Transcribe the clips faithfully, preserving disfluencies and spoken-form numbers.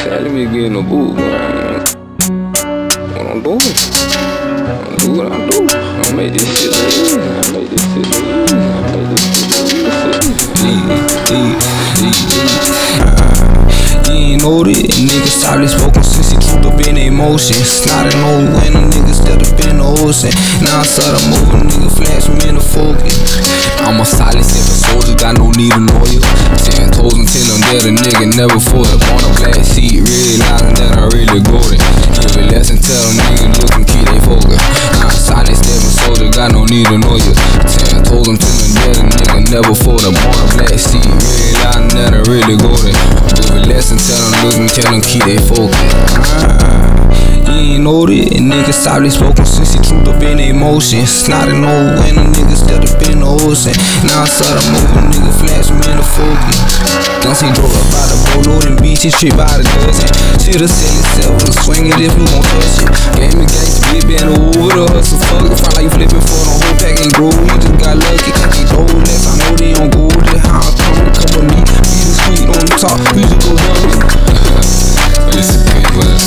Let me get in the booth, man. What I'm doing? I'm do what I do. I make this shit look easy. I make this shit look easy. I make this shit look easy. Easy, easy, easy. You ain't know that niggas solid spoken since he truth up in emotions. Not an old when them niggas that up in the ocean. Now I started moving, nigga flash me in the focus. I'm a solid seven soldier, got no need to know you. Ten toes and tell them that a nigga never fought up on a black seat. Realizing that I really got it. Give a lesson, tell them niggas look and keep they focus. I'm a solid seven soldier, got no need to know you. Ten toes and tell them that a nigga never fought up on a black seat. Realizing that I really got it. Give a lesson, tell them look and tell them keep they focus. You ain't know that niggas solid spoken since he truth up in emotions. Not an old when them niggas that up in the ocean. Now I started moving, nigga flash me in the focus. Guns ain't drove up by the boatload and beaches, straight by the dozen. Shit'll sell itself, we'll swing it if we gon' touch it. Game and gangsta, big band over the hustle, fuck it. Find like you flipping for the whole pack and grow. You just got lucky, can't get no less. I know they don't go with it. How I come and come with me, be the street on the top, we just go dummy. Listen, but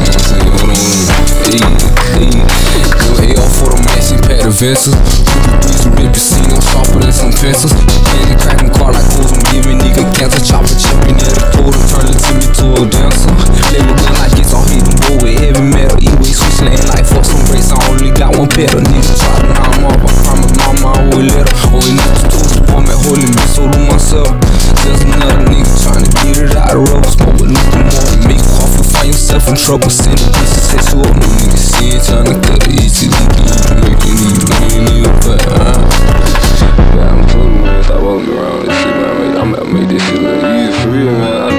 vessels, some big casinos, sharper than some pencils. Candy cracking car like hoes, I'm giving nigga cancer. Chopper chipping at the total, turning to me to a dancer. Play with gun like it's on hit them boy with heavy metal. E-way switch lane like fuck some race, I only got one pedal. Nigga try to knock 'em off, I promise mama I will let her. Oh, he needs to do the man holding me so to myself. There's another nigga trying to get it out of rubber. Smoke with Nuke more, make coffee, find yourself in trouble. Send a piece of sex to up, no nigga see it, trying to cut it easy.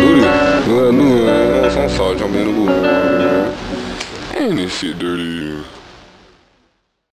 Jump in the booth. Ain't this shit dirty.